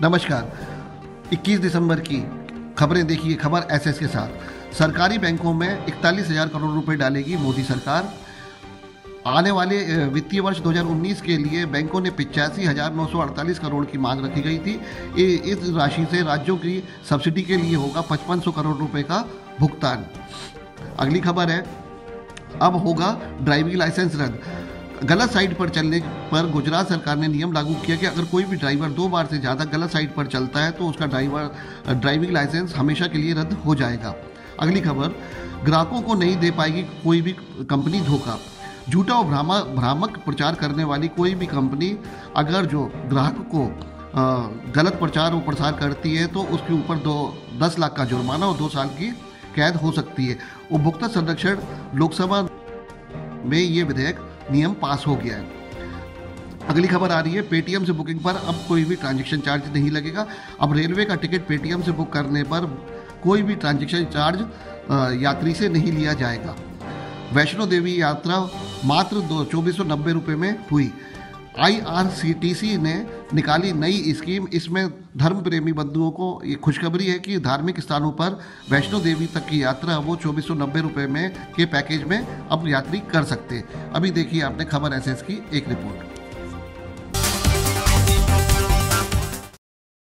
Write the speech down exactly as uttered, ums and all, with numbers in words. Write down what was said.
नमस्कार। इक्कीस दिसंबर की खबरें देखिए। खबर एसएस के साथ। सरकारी बैंकों में इकतालीस हजार करोड़ रुपए डालेगी मोदी सरकार। आने वाले वित्तीय वर्ष दो हज़ार उन्नीस के लिए बैंकों ने पिचासी हजार नौ सौ अड़तालीस करोड़ की मांग रखी गई थी। इस राशि से राज्यों की सब्सिडी के लिए होगा पचपन सौ करोड़ रुपए का भुगतान। अगली खबर है, अब होगा ड्राइविंग लाइसेंस रद्द। गलत साइड पर चलने पर गुजरात सरकार ने नियम लागू किया कि अगर कोई भी ड्राइवर दो बार से ज़्यादा गलत साइड पर चलता है तो उसका ड्राइवर ड्राइविंग लाइसेंस हमेशा के लिए रद्द हो जाएगा। अगली खबर, ग्राहकों को नहीं दे पाएगी कोई भी कंपनी धोखा। झूठा और भ्रामक भ्रामक प्रचार करने वाली कोई भी कंपनी अगर जो ग्राहक को गलत प्रचार और प्रसार करती है तो उसके ऊपर दो दस लाख का जुर्माना और दो साल की कैद हो सकती है। उपभोक्ता संरक्षण लोकसभा में ये विधेयक नियम पास हो गया है। अगली खबर आ रही है, पेटीएम से बुकिंग पर अब कोई भी ट्रांजैक्शन चार्ज नहीं लगेगा। अब रेलवे का टिकट पेटीएम से बुक करने पर कोई भी ट्रांजैक्शन चार्ज यात्री से नहीं लिया जाएगा। वैष्णो देवी यात्रा मात्र दो चौबीस सौ नब्बे रुपये में हुई। आईआरसीटीसी ने निकाली नई स्कीम। इसमें धर्म प्रेमी बंधुओं को ये खुशखबरी है कि धार्मिक स्थानों पर वैष्णो देवी तक की यात्रा वो चौबीस सौ नब्बे रुपये में के पैकेज में अब यात्री कर सकते हैं। अभी देखिए आपने खबर एसएस की एक रिपोर्ट।